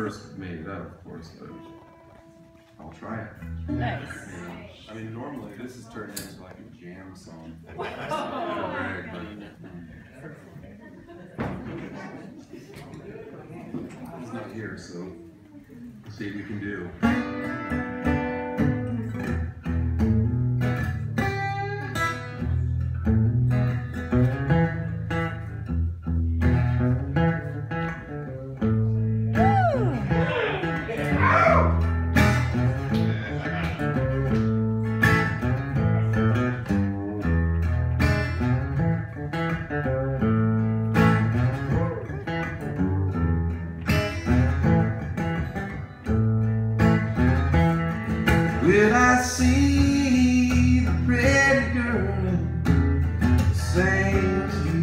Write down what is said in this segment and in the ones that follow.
first made it up, of course, but I'll try it. Nice. Yeah. I mean, normally this is turned into like a jam song. He's not here, so let's see what we can do. Will I see the pretty girl same to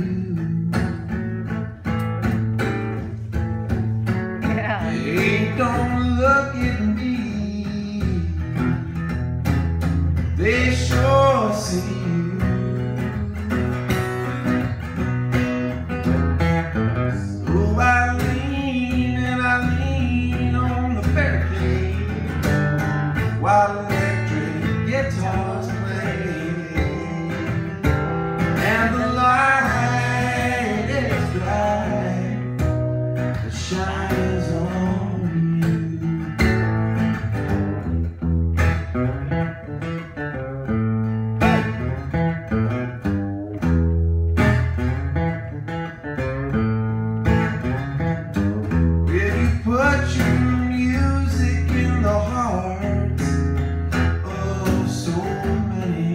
you? Yeah. They don't look at me, they sure see you. So I lean and I lean on the barricade while electric guitars play, and the light is bright, it shines on you. Will you put your music in the hearts of so many?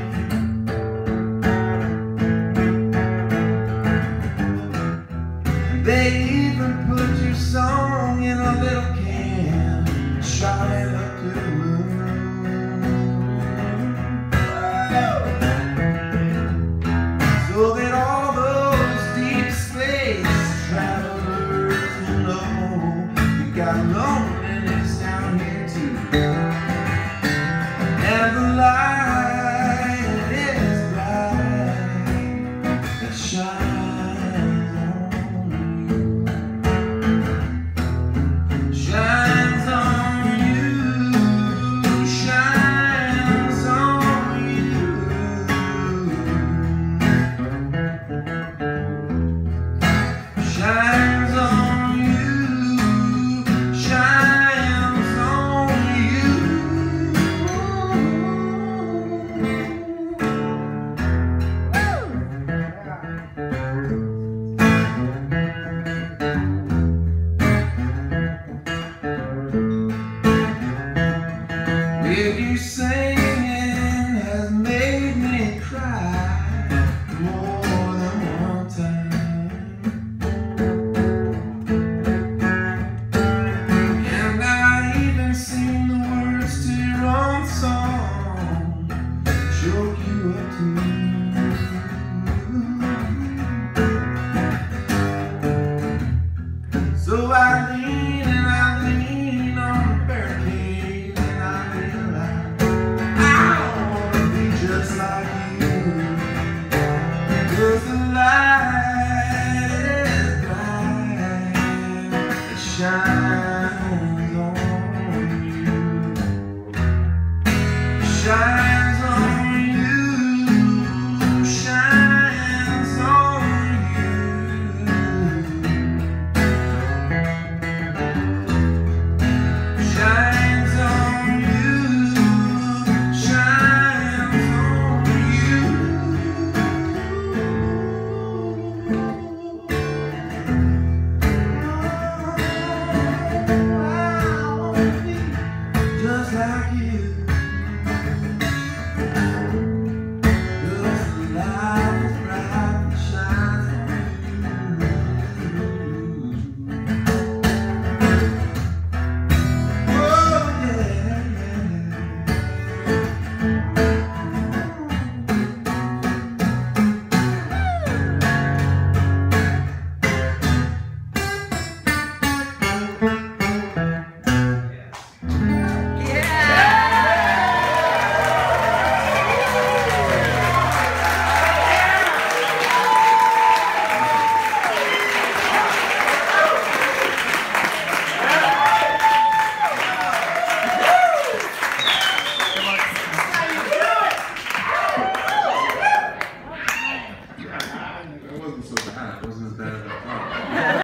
They even put your song in a little can, shot it up to the moon, so that all those deep space travelers will know you got loneliness down here too. And the light is bright, it shines on you, shines on you, shines on you, shines on you, shines on you. If you singing has made me cry more than one time, and I even sing the words to your own song, choke you up too. So I lean and I lean on the barricade, and I realize I wanna be just like you, 'cause the light is bright, it shines